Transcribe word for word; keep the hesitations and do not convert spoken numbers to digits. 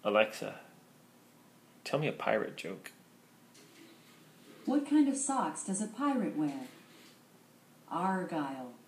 Alexa, tell me a pirate joke. What kind of socks does a pirate wear? Argyle.